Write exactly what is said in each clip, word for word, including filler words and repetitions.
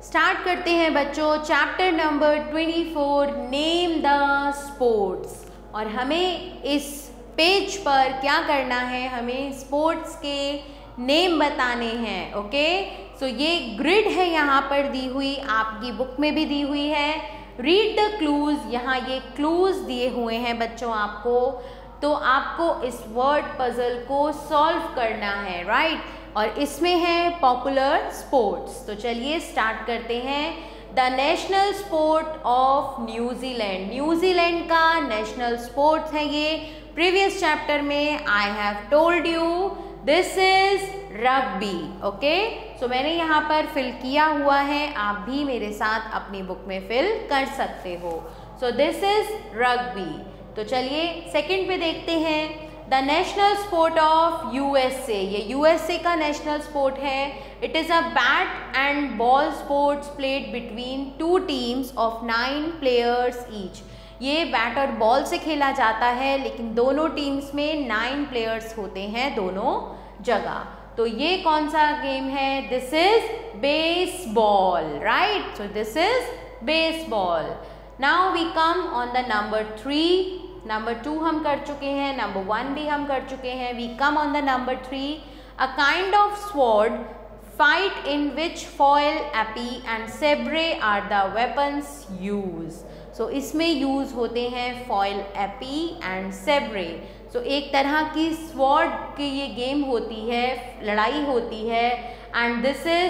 Start करते हैं बच्चों chapter number twenty four, name the sports. और हमें इस पेज पर क्या करना है, हमें स्पोर्ट्स के नेम बताने हैं। ओके, सो ये ग्रिड है यहाँ पर दी हुई, आपकी बुक में भी दी हुई है। रीड द क्लूज, यहाँ ये क्लूज दिए हुए हैं बच्चों आपको, तो आपको इस वर्ड पजल को सॉल्व करना है, राइट right? और इसमें है पॉपुलर स्पोर्ट्स। तो चलिए स्टार्ट करते हैं। The national sport of New Zealand, New Zealand का नेशनल स्पोर्ट्स है ये। प्रीवियस चैप्टर में I have told you this is rugby. Okay, so मैंने यहाँ पर फिल किया हुआ है, आप भी मेरे साथ अपनी बुक में फिल कर सकते हो। So this is rugby. तो चलिए सेकंड पे देखते हैं। The national sport of USA, ये यूएसए का नेशनल स्पोर्ट है। It is a bat and ball sports played between two teams of nine players each. ये बैट और बॉल से खेला जाता है, लेकिन दोनों टीम्स में नाइन प्लेयर्स होते हैं दोनों जगह। तो ये कौन सा गेम है? This is baseball, right? So this is baseball. Now we come on the number three. Number two हम कर चुके हैं, नंबर वन भी हम कर चुके हैं। We come on the number three. A kind of sword fight in which foil, epee and sabre are the weapons use. So इसमें यूज होते हैं foil, epee and sabre. So एक तरह की स्वॉर्ड की ये गेम होती है, लड़ाई होती है। And this is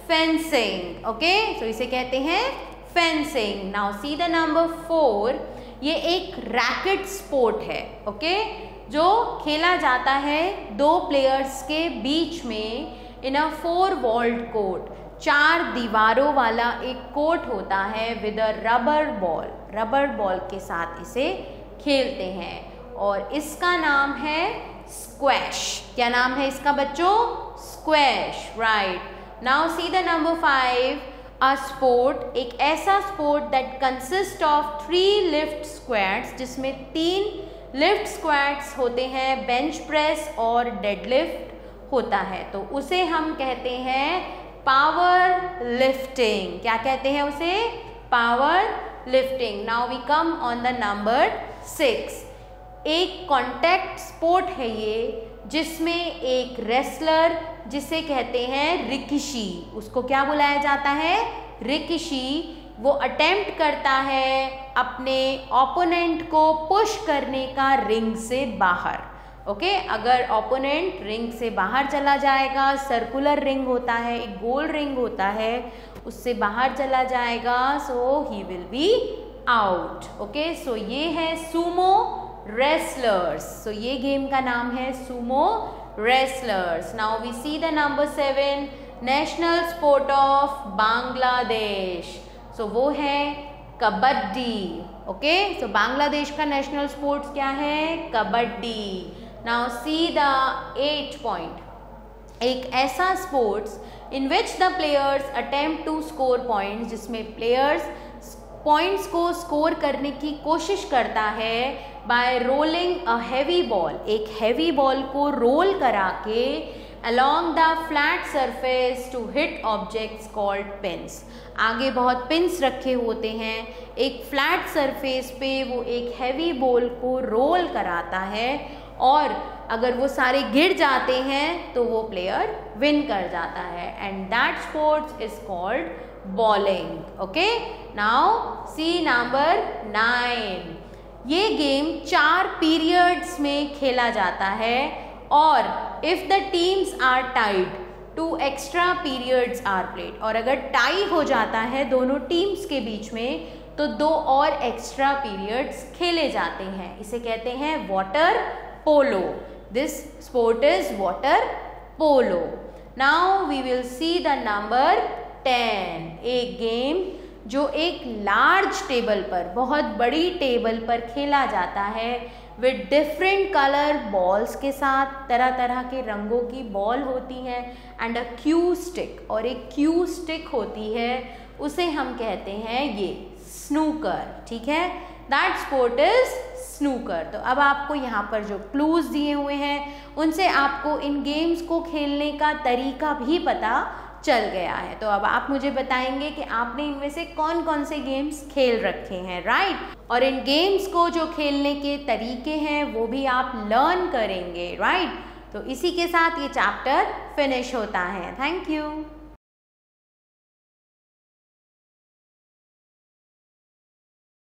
fencing. Okay, so इसे कहते हैं fencing. Now see the number four. ये एक रैकेट स्पोर्ट है, ओके, जो खेला जाता है दो प्लेयर्स के बीच में in a four walled court. चार दीवारों वाला एक कोर्ट होता है with a rubber ball. Rubber ball के साथ इसे खेलते हैं और इसका नाम है स्क्वैश। क्या नाम है इसका बच्चों? Squash, right. Now see the number five. A sport, एक ऐसा sport that consist of three lift squats, जिसमें तीन लिफ्ट स्क्वाट्स होते हैं, बेंच प्रेस और डेडलिफ्ट होता है, तो उसे हम कहते हैं पावर लिफ्टिंग। क्या कहते हैं उसे? Power lifting. Now we come on the number six. एक कॉन्टैक्ट स्पोर्ट है ये, जिसमें एक रेसलर, जिसे कहते हैं रिकिशी, उसको क्या बुलाया जाता है? रिकिशी। वो अटेम्प्ट करता है अपने ओपोनेंट को पुश करने का रिंग से बाहर। Okay okay? अगर ओपोनेंट रिंग से बाहर चला जाएगा, सर्कुलर रिंग होता है, एक गोल रिंग होता है, उससे बाहर चला जाएगा, so he will be out. Okay, so ये है सूमो रेसलर्स। सो ये गेम का नाम है sumo wrestlers. Now we see the number seven. National sport of Bangladesh, so वो है कबड्डी। ओके, सो बांग्लादेश का नेशनल स्पोर्ट्स क्या है? Kabaddi. Now see the eight point. एक ऐसा sports in which the players attempt to score points, जिसमें प्लेयर्स पॉइंट्स को score करने की कोशिश करता है by rolling a heavy ball, एक हैवी बॉल को रोल करा के along the flat surface to hit objects called pins। आगे बहुत पिंस रखे होते हैं, एक फ्लैट सरफेस पे वो एक हैवी बॉल को रोल कराता है, और अगर वो सारे गिर जाते हैं तो वो प्लेयर विन कर जाता है, and that sports is called bowling. Okay, now see number nine. ये गेम चार पीरियड्स में खेला जाता है, और if the teams are tied to extra periods are played. और अगर टाई हो जाता है दोनों टीम्स के बीच में, तो दो और एक्स्ट्रा पीरियड्स खेले जाते हैं। इसे कहते हैं water polo. This sport is water polo. Now we will see the number ten. एक गेम जो एक लार्ज टेबल पर, बहुत बड़ी टेबल पर खेला जाता है, विद डिफरेंट कलर बॉल्स के साथ, तरह तरह के रंगों की बॉल होती हैं, एंड अ क्यू स्टिक, और एक क्यू स्टिक होती है, उसे हम कहते हैं ये स्नूकर। ठीक है, दैट स्पोर्ट इज स्नूकर। तो अब आपको यहाँ पर जो क्लूज दिए हुए हैं, उनसे आपको इन गेम्स को खेलने का तरीका भी पता चल गया है। तो अब आप मुझे बताएंगे कि आपने इनमें से कौन कौन से गेम्स खेल रखे हैं, राइट। और इन गेम्स को जो खेलने के तरीके हैं वो भी आप लर्न करेंगे, राइट। तो इसी के साथ ये चैप्टर फिनिश होता है। Thank you.